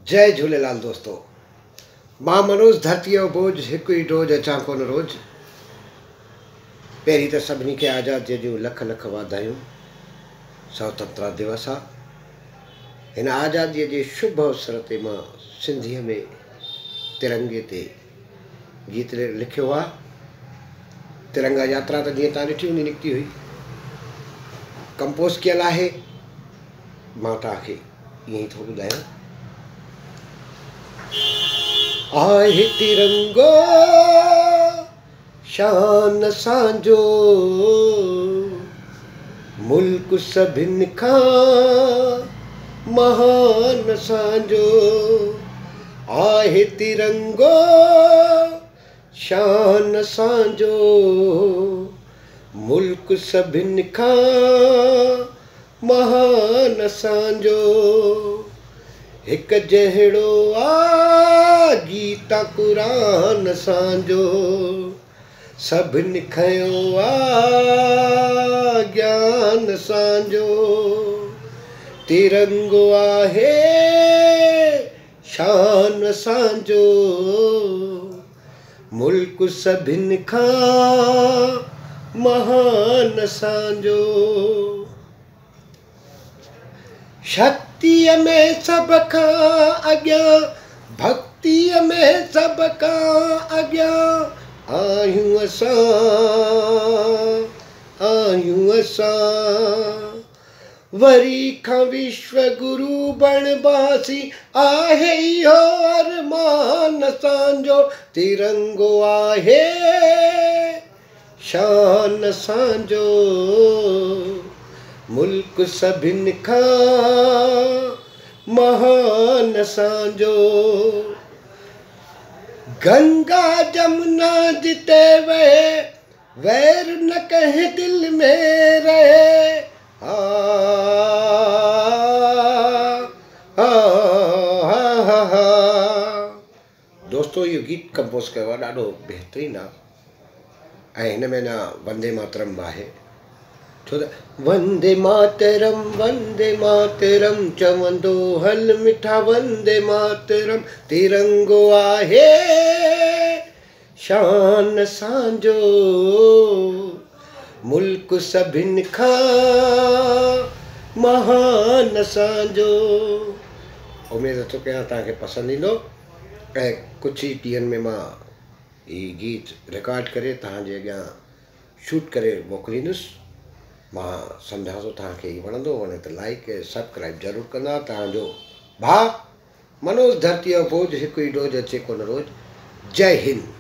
जय झूलेलाल दोस्तों। मां मनोज धरती जो बोझ हिकु ई डोज अचां कोन रोज़। पहिरीं त सभिनी खे आज़ादीअ जूं लख लख वाधायूं। स्वतंत्रता दिवस आहे। हिन आज़ादीअ जे शुभ अवसर ते मां सिंधीअ में तिरंगे ते गीत लिखियो आहे। तिरंगा यात्रा त जीअं तव्हां ॾिठी हूंदी निकिती हुई, कंपोज़ कयल आहे। मां तव्हांखे ईअं ई थो ॿुधायां। आहे तिरंगो शान असांजो, मुल्क सभिनि खां महान असांजो। आहे तिरंगो शान असांजो, मुल्क सभिनि खां महान असांजो। हिकु जहिड़ो आ गीता क़ुरान असांजो, सभिनि खयो आ ज्ञान असांजो। तिरंगो आहे शान असांजो, मुल्क सभिनि खां महान असांजो। शक्तिअ में सभ खां अॻियां, भक्तिअ में सभ खां अॻियां आहियूं असां। वरी खां विश्व गुरु बणिबासी, आहे इहो अरमान असांजो। तिरंगो आहे शान असांजो, मुल्क सभिनि खां महान असांजो। गंगा जमुना जिते वहे, वैर न कंहिं दिल में रहे। दोस्तों, इहो गीत कंपोज़ कयो आहे, ॾाढो बहितरीनु आहे। ऐं हिन में न वंदे मातरम बि आहे। छो त वंदे मातरम चवंदो हल मिठा वंदे मातरम। तिरंगो आहे शान असांजो, मुल्क सभिनि खां महान असांजो। उमेद थो कयां तव्हांखे पसंदि ईंदो। ऐं कुझु ई ॾींहंनि में मां हीउ गीत रिकॉर्ड करे तव्हांजे अॻियां शूट करे मोकिलींदुसि। मां सम्झां थो तव्हांखे हीउ वणंदो। वणे त लाइक ऐं सब्सक्राइब ज़रूरु कंदा। तव्हांजो भाउ मनोज धरती जो बोझ हिकु ई डोज अचे कोन रोज़। जय हिंद।